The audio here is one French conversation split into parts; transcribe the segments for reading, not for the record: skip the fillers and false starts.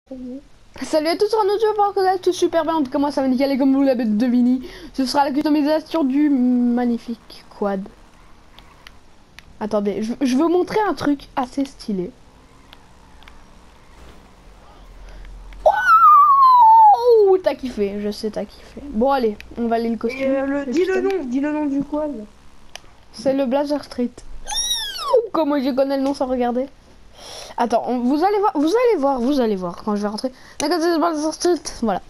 Salut à tous sur un autre jeu, pour connaître tout super bien, en tout cas moi ça va nickel et comme vous l'avez deviné, ce sera la customisation du magnifique quad. Attendez, je veux vous montrer un truc assez stylé. Oh, t'as kiffé, je sais t'as kiffé. Bon allez, on va aller le Et costume. dis le nom du quad. C'est le Blazer Street. Comment je connais le nom sans regarder. Attends, vous allez voir quand je vais rentrer. D'accord, c'est le Blazer Street, voilà.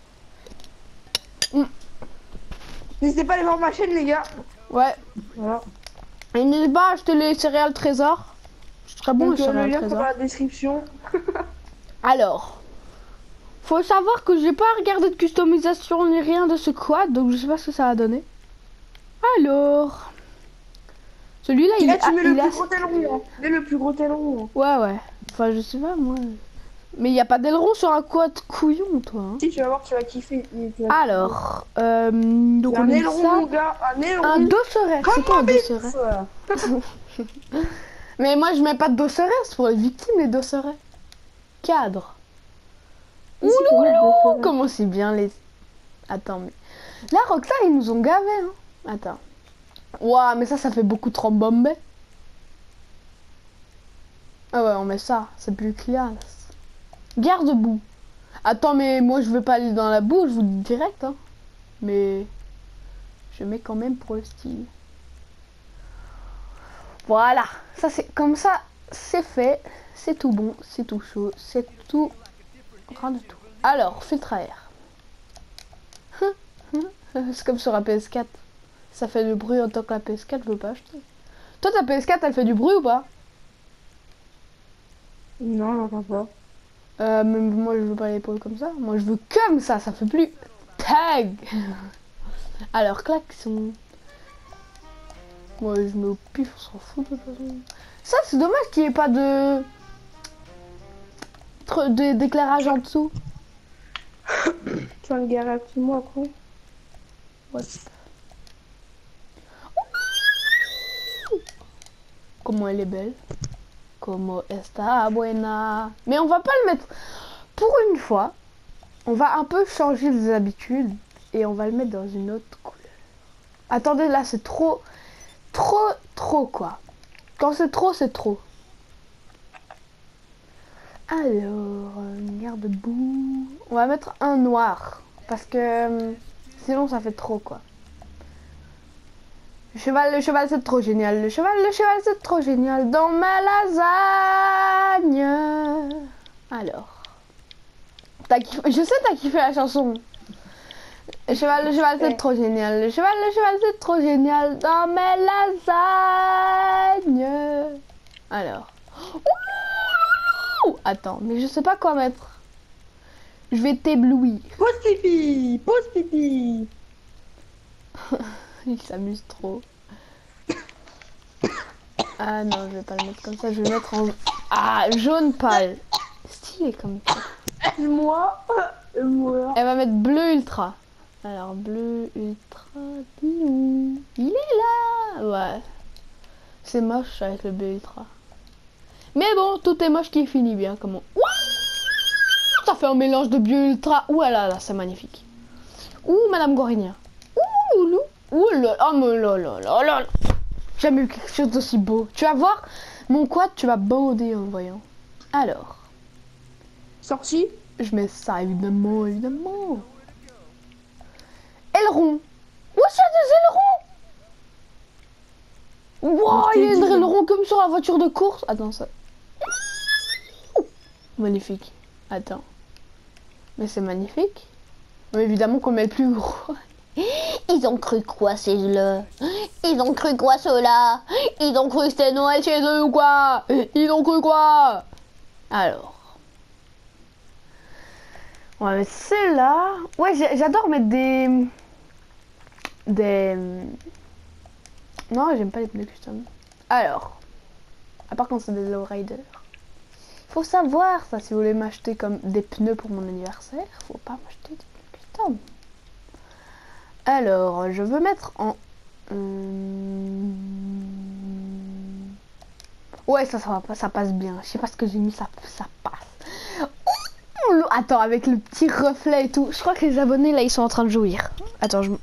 N'hésitez pas à aller voir ma chaîne, les gars. Ouais. Voilà. Et n'hésitez pas à acheter les céréales trésor. C'est très bon les Donc le céréales lien sera trésor. dans la description. Alors, faut savoir que j'ai pas regardé de customisation ni rien de ce quad, donc je sais pas ce que ça va donner. Alors, celui-là, Et il là, est, tu mets le il est plus assez... gros aileron. Hein. Mets le plus gros aileron. Hein. Ouais, ouais. Enfin, je sais pas, moi. Mais il n'y a pas d'aileron sur un quad couillon, toi. Hein. Si, tu vas voir, tu vas kiffer. Alors, donc on Un a mis aileron, ça. mon gars. Un aileron. Un dosseret. C'est quoi un dosseret? Mais moi, je mets pas de dosseret, c'est pour les victimes, les dosserets. Cadre. Ouloulou, comment c'est bien les... Attends, mais... Là, Rockstar, ils nous ont gavés, hein. Attends. Ouah, mais ça fait beaucoup trop bombé. Ah ouais, on met ça, c'est plus classe. Garde-boue. Attends, mais moi, je veux pas aller dans la boue, je vous dis direct, hein. Mais... je mets quand même pour le style. Voilà. Ça, c'est... Comme ça, c'est fait. C'est tout bon, c'est tout chaud, c'est tout... Rien de tout. Alors, filtre à air. C'est comme sur la PS4. Ça fait du bruit en tant que la PS4, je veux pas acheter. Toi, ta PS4, elle fait du bruit ou pas? Non, j'entends pas. Mais moi, je veux pas l'épaule comme ça. Moi, je veux comme ça fait plus... Tag. Alors, klaxon. Moi, je mets au pif, on s'en fout de toute façon. Ça, c'est dommage qu'il n'y ait pas de... d'éclairage en dessous. Tu vas me garer un petit mot après. What? Comment elle est belle. Como esta buena. Mais on va pas le mettre... Pour une fois, on va un peu changer les habitudes. Et on va le mettre dans une autre couleur. Attendez, là, c'est trop... Trop, quoi. Quand c'est trop, c'est trop. Alors, garde-boue. On va mettre un noir. Parce que sinon, ça fait trop, quoi. Le cheval, c'est trop génial. Le cheval, c'est trop génial. Dans ma lasagne. Alors. Je sais, t'as kiffé la chanson. Le cheval, c'est trop génial. Le cheval, c'est trop génial. Dans mes lasagnes. Alors. Ouh, attends, mais je sais pas quoi mettre. Je vais t'éblouir. Pause pipi. Pause pipi. Il s'amuse trop. Ah non, je vais pas le mettre comme ça. Je vais le mettre en... Ah, jaune pâle. Stylé comme ça. Aide-moi. Moi. Elle va mettre bleu ultra. Alors, bleu ultra... Il est là. Ouais. C'est moche avec le bleu ultra. Mais bon, tout est moche qui finit bien. Comment... Ça fait un mélange de bleu ultra. Ouh là là, c'est magnifique. Ouh, Madame Gorigna. Ouh, loup. Ouh là, oh mais là là là là. J'ai jamais eu quelque chose d'aussi beau. Tu vas voir mon quad, tu vas bander en le voyant. Alors, Sorti. je mets ça évidemment, évidemment. Aileron. Où ça des ailerons? Wow, il y a des ailerons comme sur la voiture de course. Attends, ça. Magnifique. Attends. Mais c'est magnifique. Mais évidemment qu'on met le plus gros. Ils ont cru quoi ces-là? Ils ont cru quoi ceux-là? Ils ont cru que c'était Noël chez eux ou quoi? Ils ont cru quoi? Alors. On va mettre celle-là. Ouais, j'adore mettre des... Non, j'aime pas les pneus custom. Alors. À part quand c'est des lowriders. Faut savoir ça, si vous voulez m'acheter comme des pneus pour mon anniversaire, faut pas m'acheter des pneus custom. Alors, je veux mettre en... Ouais, ça passe bien. Je sais pas ce que j'ai mis, ça passe. Oh, Attends, avec le petit reflet et tout. Je crois que les abonnés, là, ils sont en train de jouir. Attends, je...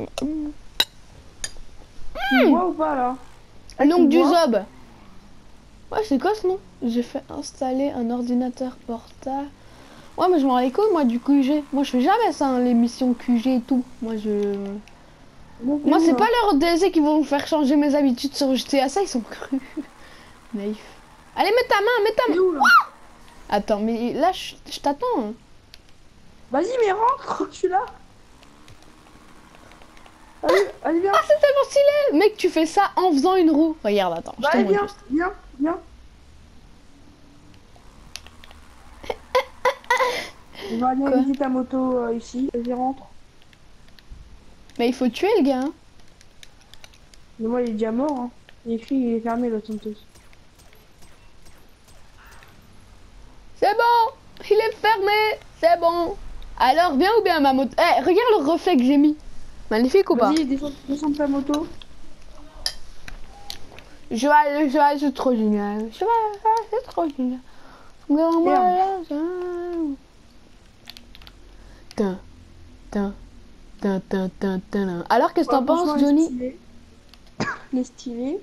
Tu vois ou pas, là? L'ongle du vois Zob. Ouais, c'est quoi ce nom? J'ai fait installer un ordinateur portable. Ouais, mais je m'en rends les couilles, moi, du QG. Moi, je fais jamais ça, hein, les missions QG et tout. Moi, Moi, c'est pas leurs DLC qui vont me faire changer mes habitudes sur GTA. Ça, ils sont crus. Naïf. Allez, mets ta main, mets ta main. Où, là? Attends, mais là, je t'attends. Hein. Vas-y, mais rentre, je suis là. Allez, allez, viens. Ah, c'est tellement stylé. Mec, tu fais ça en faisant une roue. Regarde, attends. Bah, je te allez, montre viens, juste. viens, viens. On va aller Quoi? visiter ta moto ici. Vas-y, rentre. Mais il faut tuer le gars. Hein. Mais moi, il est déjà mort. Hein. Il est écrit, il est fermé, le Santos. C'est bon. Il est fermé. C'est bon. Alors, viens ou bien ma moto. Eh, regarde le reflet que j'ai mis. Magnifique ou pas? Vas-y, descends de ta moto. Je vais aller, c'est trop génial. Je vais aller, c'est trop génial. Tin, tin, tin, tin, tin, tin. Alors, qu'est-ce que t'en penses, Johnny? Il est stylé.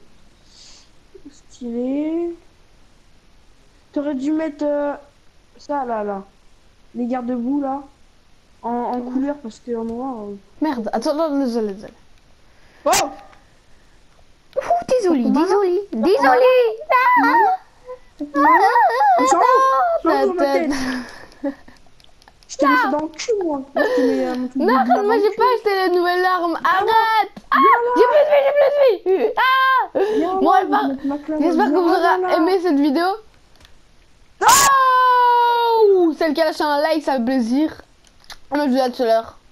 Stylé. T'aurais dû mettre ça là. Les garde-boue là. En couleur parce que en noir. Merde, attends, non, désolé. Oh! Ouh, désolé. Change dans ma tête. Je t'ai mis ça dans le cul, moi. Non, arrête, moi j'ai pas acheté la nouvelle arme. Arrête! Ah, j'ai plus de vie. Ah! Bon, j'espère que vous aurez aimé cette vidéo. Oh! Celle qui a lâché un like, ça fait plaisir. Moi, je vous dis à tout à l'heure.